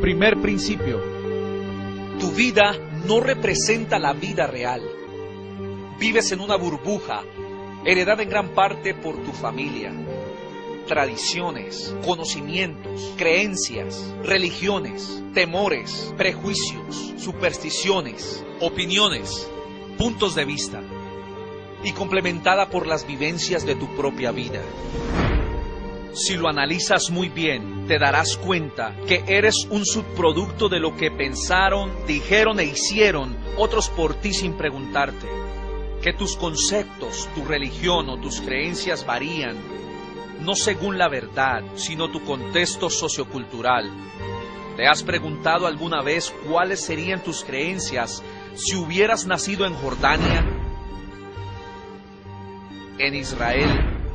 Primer principio. Tu vida no representa la vida real. Vives en una burbuja, heredada en gran parte por tu familia. Tradiciones, conocimientos, creencias, religiones, temores, prejuicios, supersticiones, opiniones, puntos de vista, y complementada por las vivencias de tu propia vida. Si lo analizas muy bien, te darás cuenta que eres un subproducto de lo que pensaron, dijeron e hicieron otros por ti sin preguntarte. Que tus conceptos, tu religión o tus creencias varían, no según la verdad, sino tu contexto sociocultural. ¿Te has preguntado alguna vez cuáles serían tus creencias si hubieras nacido en Jordania, en Israel,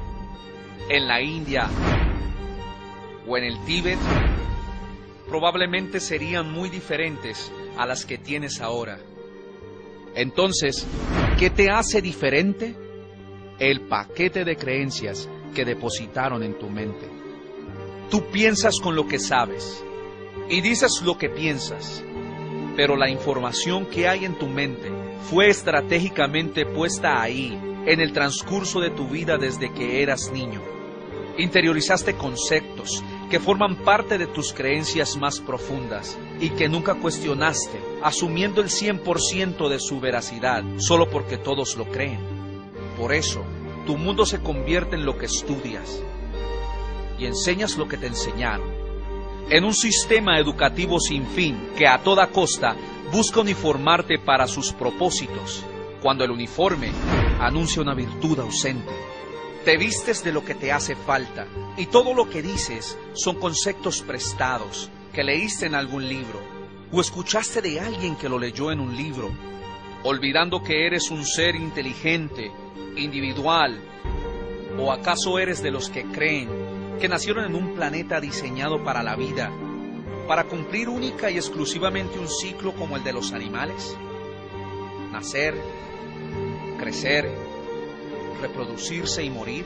en la India o en el Tíbet? Probablemente serían muy diferentes a las que tienes ahora. Entonces, ¿qué te hace diferente? El paquete de creencias que depositaron en tu mente. Tú piensas con lo que sabes y dices lo que piensas, pero la información que hay en tu mente fue estratégicamente puesta ahí en el transcurso de tu vida desde que eras niño. Interiorizaste conceptos que forman parte de tus creencias más profundas y que nunca cuestionaste, asumiendo el 100% de su veracidad, solo porque todos lo creen. Por eso, tu mundo se convierte en lo que estudias y enseñas lo que te enseñaron, en un sistema educativo sin fin que a toda costa busca uniformarte para sus propósitos, cuando el uniforme anuncia una virtud ausente. Te vistes de lo que te hace falta y todo lo que dices son conceptos prestados que leíste en algún libro o escuchaste de alguien que lo leyó en un libro, olvidando que eres un ser inteligente, individual. ¿O acaso eres de los que creen que nacieron en un planeta diseñado para la vida, para cumplir única y exclusivamente un ciclo como el de los animales? Nacer, crecer, reproducirse y morir.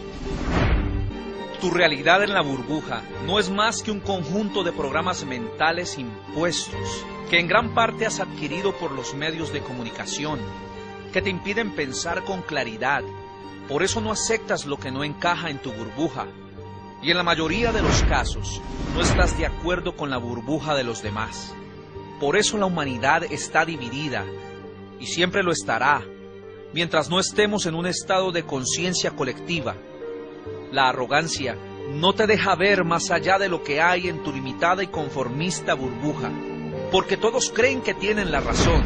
Tu realidad en la burbuja no es más que un conjunto de programas mentales impuestos que en gran parte has adquirido por los medios de comunicación, que te impiden pensar con claridad. Por eso no aceptas lo que no encaja en tu burbuja y en la mayoría de los casos no estás de acuerdo con la burbuja de los demás. Por eso la humanidad está dividida y siempre lo estará mientras no estemos en un estado de conciencia colectiva. La arrogancia no te deja ver más allá de lo que hay en tu limitada y conformista burbuja, porque todos creen que tienen la razón,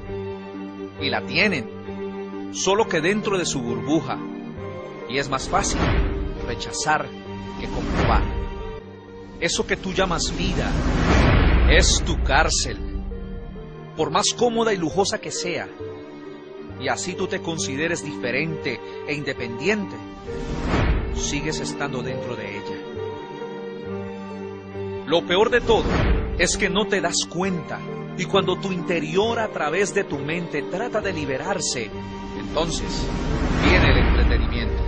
y la tienen, solo que dentro de su burbuja, y es más fácil rechazar que comprobar. Eso que tú llamas vida es tu cárcel, por más cómoda y lujosa que sea, y así tú te consideres diferente e independiente, sigues estando dentro de ella. Lo peor de todo es que no te das cuenta, y cuando tu interior a través de tu mente trata de liberarse, entonces viene el entretenimiento.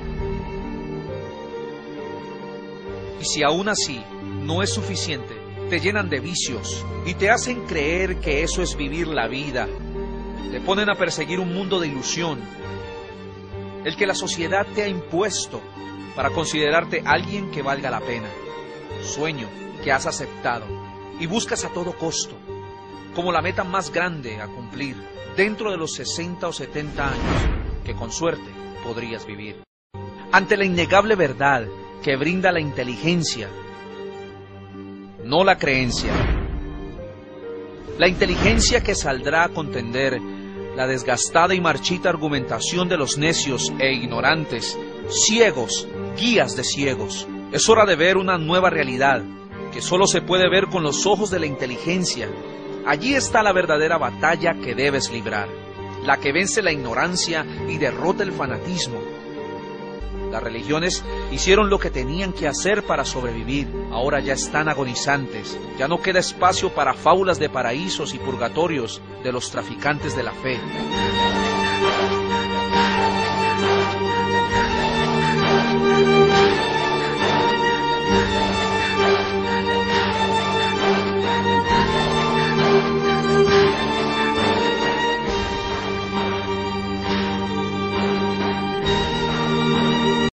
Y si aún así no es suficiente, te llenan de vicios y te hacen creer que eso es vivir la vida. Te ponen a perseguir un mundo de ilusión, el que la sociedad te ha impuesto para considerarte alguien que valga la pena, sueño que has aceptado y buscas a todo costo, como la meta más grande a cumplir dentro de los 60 o 70 años que con suerte podrías vivir. Ante la innegable verdad que brinda la inteligencia, no la creencia, la inteligencia que saldrá a contender la desgastada y marchita argumentación de los necios e ignorantes, ciegos, guías de ciegos. Es hora de ver una nueva realidad, que solo se puede ver con los ojos de la inteligencia. Allí está la verdadera batalla que debes librar, la que vence la ignorancia y derrota el fanatismo. Las religiones hicieron lo que tenían que hacer para sobrevivir. Ahora ya están agonizantes. Ya no queda espacio para fábulas de paraísos y purgatorios de los traficantes de la fe.